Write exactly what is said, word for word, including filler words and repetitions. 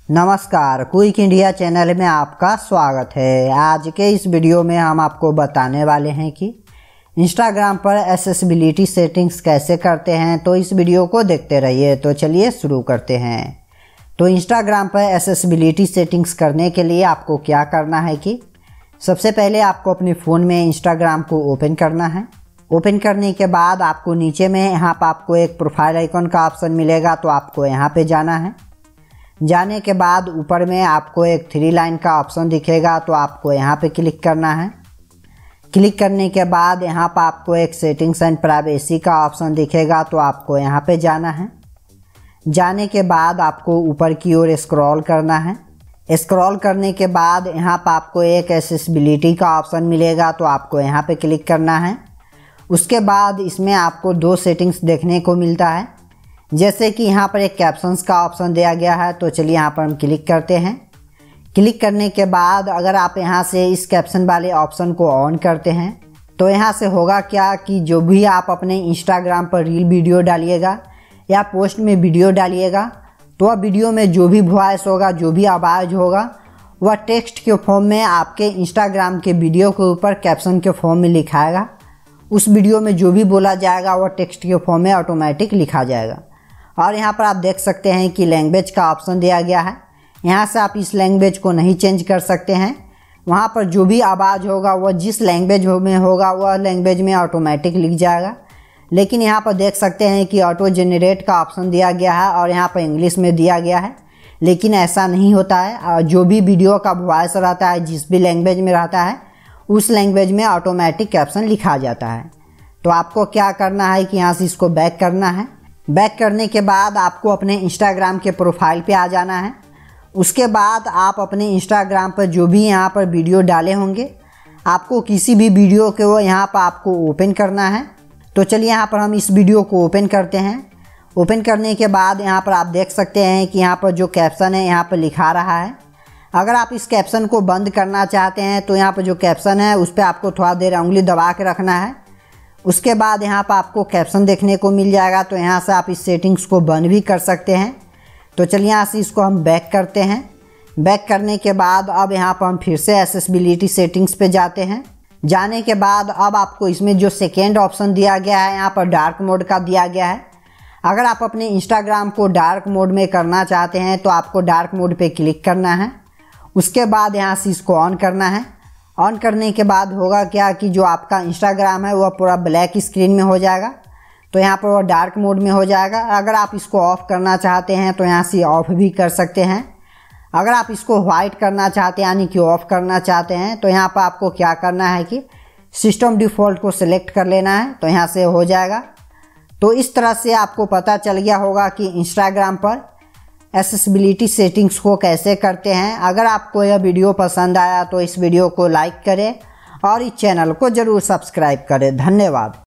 नमस्कार, quick India channel में आपका स्वागत है। आज के इस वीडियो में हम आपको बताने वाले हैं कि इंस्टाग्राम पर एक्सेसिबिलिटी सेटिंग्स कैसे करते हैं। तो इस वीडियो को देखते रहिए। तो चलिए शुरू करते हैं। तो इंस्टाग्राम पर एक्सेसिबिलिटी सेटिंग्स करने के लिए आपको क्या करना है कि सबसे पहले आपको अपने फ़ोन में इंस्टाग्राम को ओपन करना है। ओपन करने के बाद आपको नीचे में यहाँ पर आपको एक प्रोफाइल आइकन का ऑप्शन मिलेगा, तो आपको यहाँ पे जाना है। जाने के बाद ऊपर में आपको एक थ्री लाइन का ऑप्शन दिखेगा, तो आपको यहाँ पे क्लिक करना है। क्लिक करने के बाद यहाँ पर आपको एक सेटिंग्स एंड प्राइवेसी का ऑप्शन दिखेगा, तो आपको यहाँ पे जाना है। जाने के बाद आपको ऊपर की ओर स्क्रॉल करना है। स्क्रॉल करने के बाद यहाँ पर आपको एक एक्सेसिबिलिटी का ऑप्शन मिलेगा, तो आपको यहाँ पे क्लिक करना है। उसके बाद इसमें आपको दो सेटिंग्स देखने को मिलता है, जैसे कि यहाँ पर एक कैप्शंस का ऑप्शन दिया गया है। तो चलिए यहाँ पर हम क्लिक करते हैं। क्लिक करने के बाद अगर आप यहाँ से इस कैप्शन वाले ऑप्शन को ऑन करते हैं तो यहाँ से होगा क्या कि जो भी आप अपने इंस्टाग्राम पर रील वीडियो डालिएगा या पोस्ट में वीडियो डालिएगा, तो वह वीडियो में जो भी वॉइस होगा, जो भी आवाज़ होगा, वह टेक्स्ट के फॉर्म में आपके इंस्टाग्राम के वीडियो के ऊपर कैप्शन के फॉर्म में लिखाएगा। उस वीडियो में जो भी बोला जाएगा वह टेक्स्ट के फॉर्म में ऑटोमेटिक लिखा जाएगा। और यहाँ पर आप देख सकते हैं कि लैंग्वेज का ऑप्शन दिया गया है। यहाँ से आप इस लैंग्वेज को नहीं चेंज कर सकते हैं। वहाँ पर जो भी आवाज़ होगा वह जिस लैंग्वेज में होगा वह लैंग्वेज में ऑटोमेटिक लिख जाएगा। लेकिन यहाँ पर देख सकते हैं कि ऑटो जनरेट का ऑप्शन दिया गया है और यहाँ पर इंग्लिश में दिया गया है, लेकिन ऐसा नहीं होता है। जो भी वीडियो का वॉइस रहता है, जिस भी लैंग्वेज में रहता है, उस लैंग्वेज में ऑटोमेटिक कैप्शन लिखा जाता है। तो आपको क्या करना है कि यहाँ से इसको बैक करना है। बैक करने के बाद आपको अपने इंस्टाग्राम के प्रोफाइल पे आ जाना है। उसके बाद आप अपने इंस्टाग्राम पर जो भी यहाँ पर वीडियो डाले होंगे, आपको किसी भी वीडियो के वो यहाँ पर आपको ओपन करना है। तो चलिए यहाँ पर हम इस वीडियो को ओपन करते हैं। ओपन करने के बाद यहाँ पर आप देख सकते हैं कि यहाँ पर जो कैप्शन है यहाँ पर लिखा रहा है। अगर आप इस कैप्शन को बंद करना चाहते हैं तो यहाँ पर जो कैप्शन है उस पर आपको थोड़ा देर उंगली दबा के रखना है। उसके बाद यहाँ पर आपको कैप्शन देखने को मिल जाएगा, तो यहाँ से आप इस सेटिंग्स को बंद भी कर सकते हैं। तो चलिए यहाँ से इसको हम बैक करते हैं। बैक करने के बाद अब यहाँ पर हम फिर से एक्सेसिबिलिटी सेटिंग्स पे जाते हैं। जाने के बाद अब आपको इसमें जो सेकेंड ऑप्शन दिया गया है यहाँ पर डार्क मोड का दिया गया है। अगर आप अपने इंस्टाग्राम को डार्क मोड में करना चाहते हैं तो आपको डार्क मोड पर क्लिक करना है। उसके बाद यहाँ से इसको ऑन करना है। ऑन करने के बाद होगा क्या कि जो आपका इंस्टाग्राम है वह पूरा ब्लैक स्क्रीन में हो जाएगा, तो यहाँ पर वह डार्क मोड में हो जाएगा। अगर आप इसको ऑफ़ करना चाहते हैं तो यहाँ से ऑफ़ भी कर सकते हैं। अगर आप इसको वाइट करना चाहते हैं यानी कि ऑफ़ करना चाहते हैं तो यहाँ पर आपको क्या करना है कि सिस्टम डिफ़ॉल्ट को सिलेक्ट कर लेना है, तो यहाँ से हो जाएगा। तो इस तरह से आपको पता चल गया होगा कि इंस्टाग्राम पर एक्सेसिबिलिटी सेटिंग्स को कैसे करते हैं। अगर आपको यह वीडियो पसंद आया तो इस वीडियो को लाइक करें और इस चैनल को ज़रूर सब्सक्राइब करें। धन्यवाद।